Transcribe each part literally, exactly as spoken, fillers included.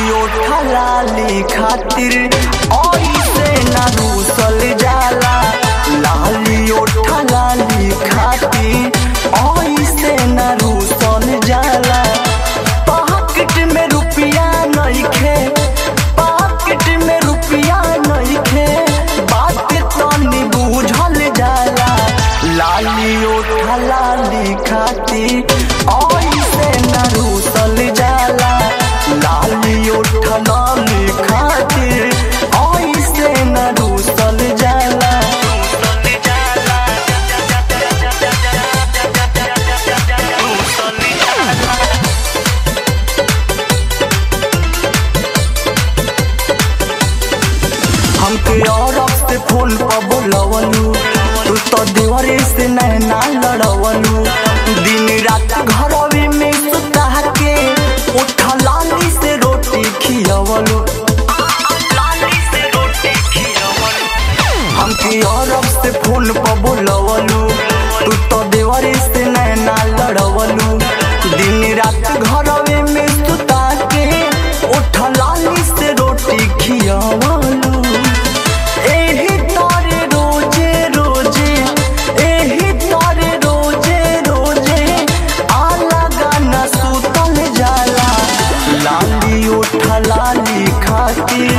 ओठा लाली खातिर ऐसे ना रूसल जाला। लाली ओठा लाली खातिर ऐसे ना रूसल जाला। पॉकेट में रुपया नइखे, पॉकेट में रुपया नइखे, बात तनी बुझल जाला। लाली ओठा लाली खातिर ऐसे ना रूसल जाला। लाली ओठा लाली खातिर ऐसे ना रूसल जाला। हमके औरत से फोन पर बोलवलू, तू तो देवरे से नैना लड़वलू। दिन रात घरवे में सुता के ओठा लाली से रोटी खियवलू। हमके औरत से फोन पर बोलवलू, तू तो देवरे से नैना लड़वलू। दिन रात घरवे में सुता के ओठा लाली से रोटी खियवलू। एही तारे रोजे रोजे, एही तारे रोजे रोजे आला गाना सुतल जाला। लाली ओठा लाली खातिर,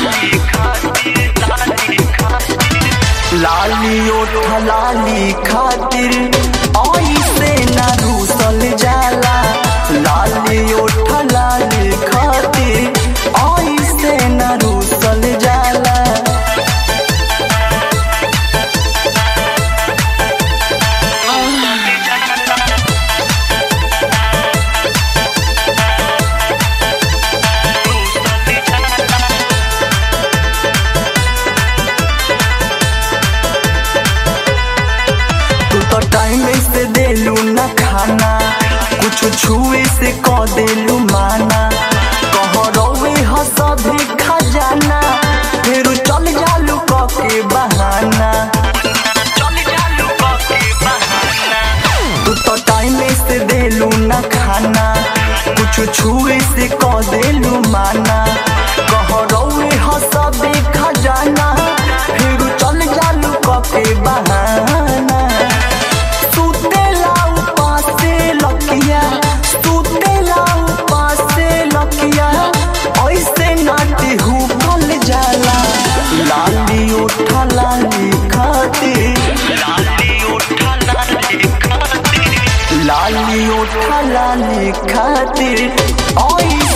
लाली ओठा लाली खातिर ऐसे ना रूसल जाला। लाली ओठा लाली खातिर ऐसे ना रूसल जाला। टाइम से देलू न खाना, कुछ छुए से कह देलू माना। कह रोवे हसभी खजाना, फिर चल जालू कह के बहाना। तू तो टाइम से देलू न खाना, कुछ छुए से कह देलू माना। कह रोवे हसभी खजाना, फिर चल जालू कह के बहाना। लाली ओठा लाली खातिर, लाली ओठा लाली खातिर, लाली ओठा लाली खातिर।